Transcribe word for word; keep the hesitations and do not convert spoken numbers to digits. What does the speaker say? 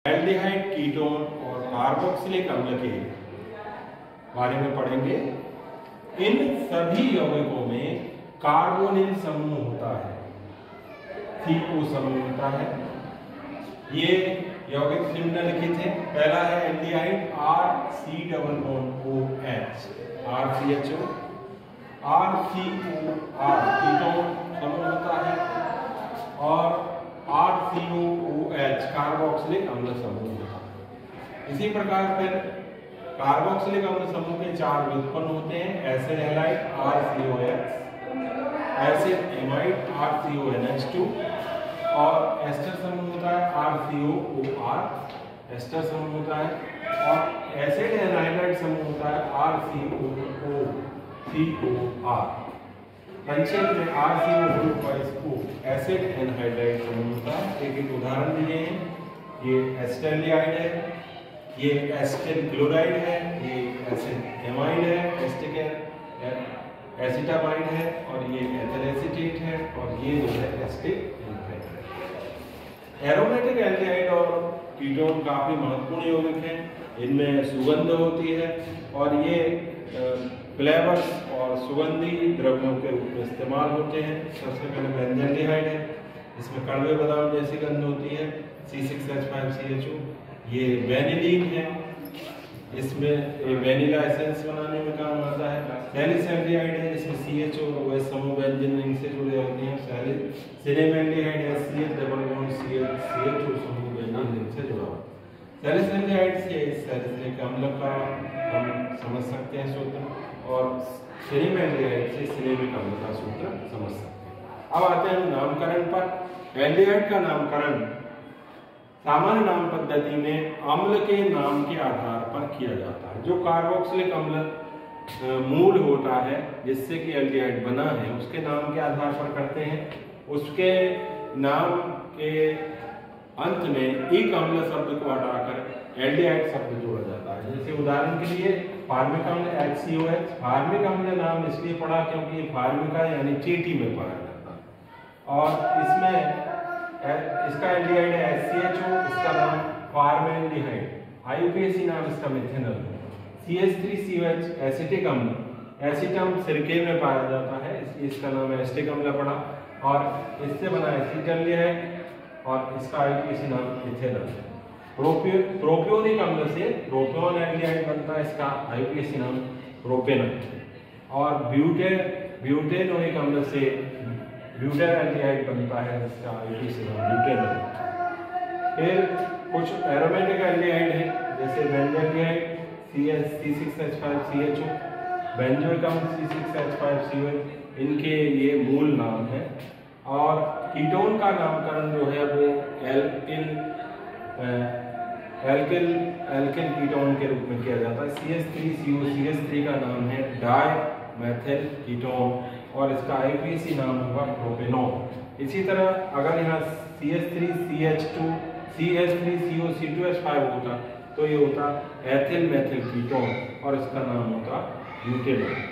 Aldehyde, ketone और carboxylic अम्ल के बारे में पढ़ेंगे। इन सभी यौगिकों में कार्बोनिल समूह होता है, सी ओ समूह होता है। ये यौगिक निम्नलिखित है। पहला है aldehyde, R C double bond O H, R C H O. R C O R ketone समूह होता है और R C O O H carboxylic अम्ल समूह होता है। इसी प्रकार फिर कार्बोक्सिलिक अम्ल समूह के चार व्युत्पन्न होते हैं। Acid halide R C O X, acid amide R C O N H two और एस्टर समूह होता है R C O O R, ester समूह होता है। और एसिड एनहाइड्राइड समूह होता है R C O O C O are. संक्षेप में आर सी ओ ग्रुप का इसको एसिड एनहाइड्राइड समूह होता है। एक एक उदाहरण दिए हैं। ये एस्टेल्डिहाइड है, ये एस्टिल क्लोराइड है, ये एसिड एमाइड है, एस्टिक एसिटामाइड है और ये एथिल एसीटेट है और ये जो है एस्टिक एनहाइड्राइड। एरोमेटिक एल्डिहाइड और कीटोन काफी महत्वपूर्ण यौगिक हैं। इनमें सुगंध होती है और ये फ्लेवर्स और सुगंधी द्रव्यों के रूप में इस्तेमाल होते हैं। सबसे पहले बेंजल्डिहाइड है, इसमें कड़वे बादाम जैसी गंध होती है, C six H five C H O. ये वेनिलीन है, इसमें वेनिला एसेंस बनाने में काम आता है। सैलिसैल्डिहाइड है, इसमें सी एच ओ और समूह व्यंजन रिंग से जुड़े होते हैं। सिनेमैल्डिहाइड है, C H double bond C H C H O समूह व्यंजन रिंग से जुड़ा हुआ है। सैलिसैल्डिहाइड से सैलिसिलिक अम्ल का हम समझ सकते हैं सूत्र और सिनेमैल्डिहाइड से सिनेमिक अम्ल का सूत्र समझ सकते हैं। अब आते हैं नामकरण पर। एल्डिहाइड का नामकरण सामान्य नाम पद्धति में अम्ल के नाम के आधार पर किया जाता है। जो कार्बोक्सिलिक अम्ल मूल होता है जिससे कि एल्डिहाइड बना है उसके नाम के आधार पर करते हैं। उसके नाम के अंत में एक अम्ल शब्द को हटाकर एल्डिहाइड शब्द जोड़ा जाता है। जैसे उदाहरण के लिए फार्मिक अम्ल H C O H. Formic अम्ल नाम इसलिए पड़ा क्योंकि फार्मिका यानी चींटी में पाया जाता है और इसमें इसका एल्डिहाइड है एच सी एच ओ, इसका नाम formaldehyde, I U P A C नाम इसका methanol. C H three C O H acetic अम्ल, एसिटम सिरके में पाया जाता है इसलिए इसका नाम एसिटिक अम्ल पड़ा और इससे बना एसिटल्डिहाइड और इसका आई यू पी ए सी नाम मिथेनॉल। प्रोपियो प्रोपियोनिक अम्ल से प्रोपियोन एल्डिहाइड बनता है, इसका आई यू पी ए सी नाम प्रोपेनॉल। और ब्यूटे ब्यूटेनोइक अम्ल से ब्यूटेन एल्डिहाइड बनता है जिसका आई यू पी ए सी नाम ब्यूटेनॉल। फिर कुछ एरोमेटिक एल्डिहाइड है जैसे benzaldehyde C H C six H five C H O, benzoic अम्ल C six H five C O, इनके ये मूल नाम है। और कीटोन का नामकरण जो है वो एल्किल एल्किल एल्किल कीटोन के रूप में किया जाता है। C H three C O C H three का नाम है डाई मेथिल कीटोन और इसका आई यू पी ए सी नाम होगा प्रोपेनॉल। इसी तरह अगर यहाँ C H three C H two C H three C O C two H five होता तो ये होता एथिल मेथिल कीटोन और इसका नाम होता ब्यूटेनॉल।